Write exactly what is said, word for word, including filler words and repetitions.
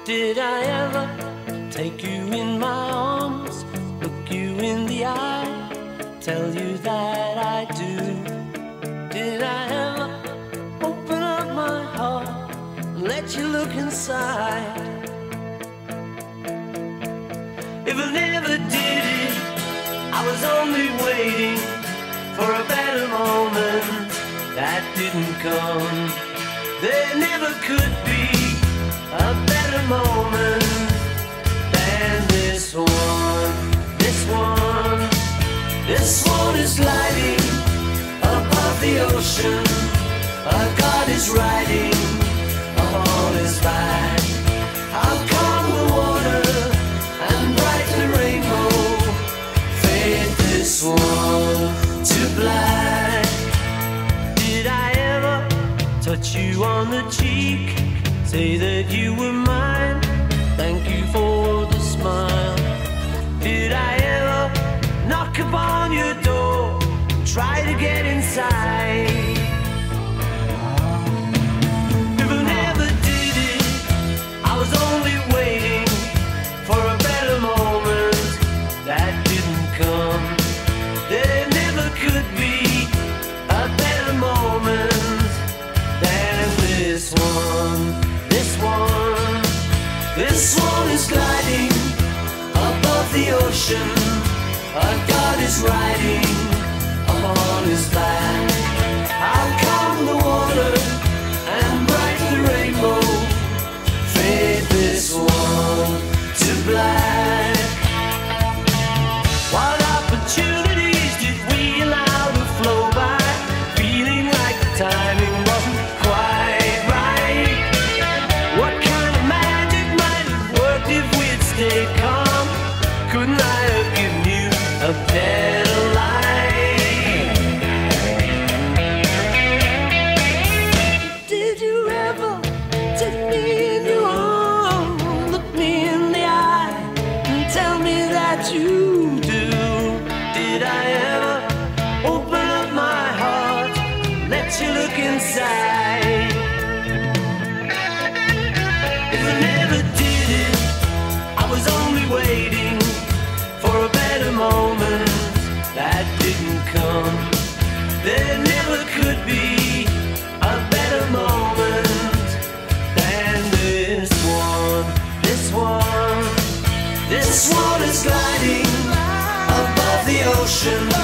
Did I ever take you in my arms, look you in the eye, tell you that I do? Did I ever open up my heart and let you look inside? If I never did it, I was only waiting for a better moment that didn't come. There never could be a better moment than this one. This one, this one is lighting above the ocean. A God is riding on his back. How calm the water and bright the rainbow fade this one to black. Did I ever touch you on the cheek, say that you were mine, thank you for the smile? Did I ever knock upon your door, try to get inside? If I never did it, I was only waiting for a better moment that didn't come. There never could be a better moment than this one. This one, this one is gliding above the ocean. A God is riding upon his back. How calm the water and bright the rainbow fade this one to black. What opportunities did we allow to flow by, feeling like the timing wasn't quite right? What kind of magic might have worked if we'd stayed calm? Couldn't I have given you a better life? Did you ever take me in your arms, look me in the eye, and tell me that you do? Did I ever open up my heart, let you look inside? If I never did it, I was only waiting for a better moment that didn't come. There never could be a better moment than this one. This one, this one is gliding above the ocean.